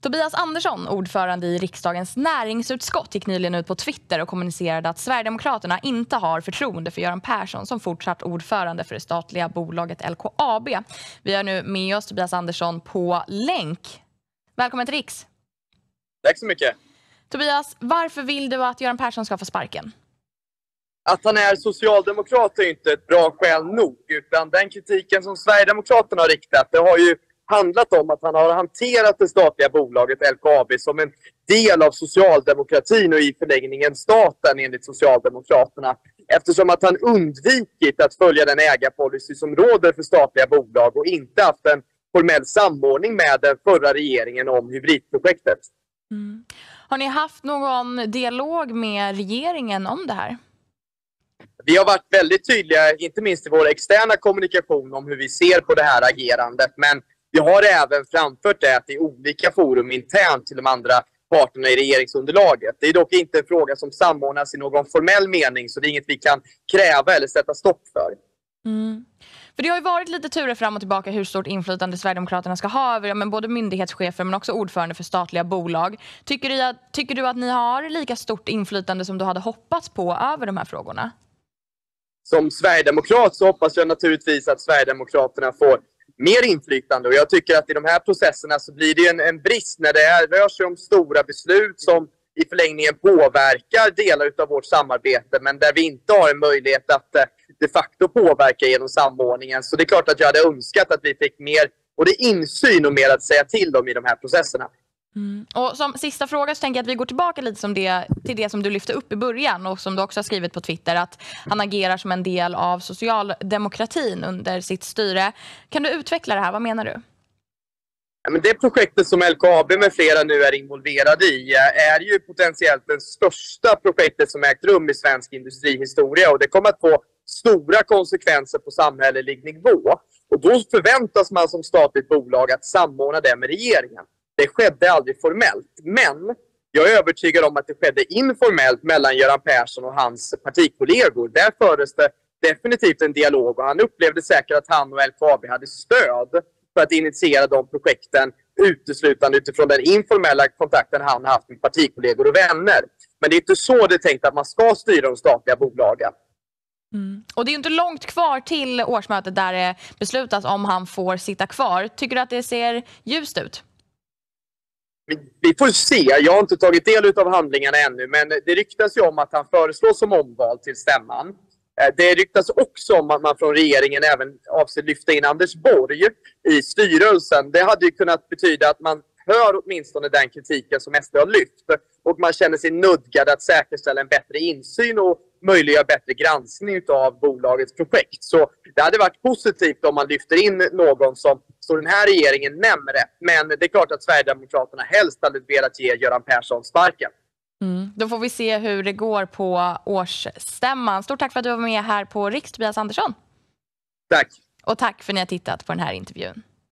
Tobias Andersson, ordförande i riksdagens näringsutskott, gick nyligen ut på Twitter och kommunicerade att Sverigedemokraterna inte har förtroende för Göran Persson som fortsatt ordförande för det statliga bolaget LKAB. Vi har nu med oss Tobias Andersson på länk. Välkommen till Riks. Tack så mycket. Tobias, varför vill du att Göran Persson ska få sparken? Att han är socialdemokrat är inte ett bra skäl nog, utan den kritiken som Sverigedemokraterna har riktat, det har ju handlat om att han har hanterat det statliga bolaget LKAB som en del av socialdemokratin och i förlängningen staten enligt Socialdemokraterna. Eftersom att han undvikit att följa den ägarpolicy som råder för statliga bolag och inte haft en formell samordning med den förra regeringen om hybridprojektet. Har ni haft någon dialog med regeringen om det här? Vi har varit väldigt tydliga, inte minst i vår externa kommunikation, om hur vi ser på det här agerandet. Men vi har även framfört det i olika forum internt till de andra parterna i regeringsunderlaget. Det är dock inte en fråga som samordnas i någon formell mening, så det är inget vi kan kräva eller sätta stopp för. För det har ju varit lite turer fram och tillbaka hur stort inflytande Sverigedemokraterna ska ha över både myndighetschefer men också ordförande för statliga bolag. Tycker du att ni har lika stort inflytande som du hade hoppats på över de här frågorna? Som Sverigedemokrat så hoppas jag naturligtvis att Sverigedemokraterna får mer inflytande. Och jag tycker att i de här processerna så blir det en brist när det rör sig om stora beslut som i förlängningen påverkar delar av vårt samarbete, men där vi inte har en möjlighet att de facto påverka genom samordningen. Så det är klart att jag hade önskat att vi fick mer både insyn och mer att säga till om i de här processerna. Och som sista fråga så tänker jag att vi går tillbaka lite till det som du lyfte upp i början och som du också har skrivit på Twitter, att han agerar som en del av socialdemokratin under sitt styre. Kan du utveckla det här? Vad menar du? Ja, men det projektet som LKAB med flera nu är involverade i är ju potentiellt det största projektet som ägt rum i svensk industrihistoria, och det kommer att få stora konsekvenser på samhällelig nivå. Och då förväntas man som statligt bolag att samordna det med regeringen. Det skedde aldrig formellt, men jag är övertygad om att det skedde informellt mellan Göran Persson och hans partikollegor. Där fördes det definitivt en dialog och han upplevde säkert att han och LKAB hade stöd för att initiera de projekten uteslutande utifrån den informella kontakten han haft med partikollegor och vänner. Men det är inte så det är tänkt att man ska styra de statliga bolagen. Och det är ju inte långt kvar till årsmötet där det beslutas om han får sitta kvar. Tycker du att det ser ljust ut? Vi får se. Jag har inte tagit del av handlingarna ännu, men det ryktas ju om att han föreslås som omval till stämman. Det ryktas också om att man från regeringen även avser lyfta in Anders Borg i styrelsen. Det hade ju kunnat betyda att man hör åtminstone den kritiken som SD har lyft och man känner sig nödgad att säkerställa en bättre insyn och möjliggöra bättre granskning av bolagets projekt. Så det hade varit positivt om man lyfter in någon som står den här regeringen närmare. Men det är klart att Sverigedemokraterna helst hade velat ge Göran Persson sparken. Då får vi se hur det går på årsstämman. Stort tack för att du var med här på Riks, Tobias Andersson. Tack. Och tack för att ni har tittat på den här intervjun.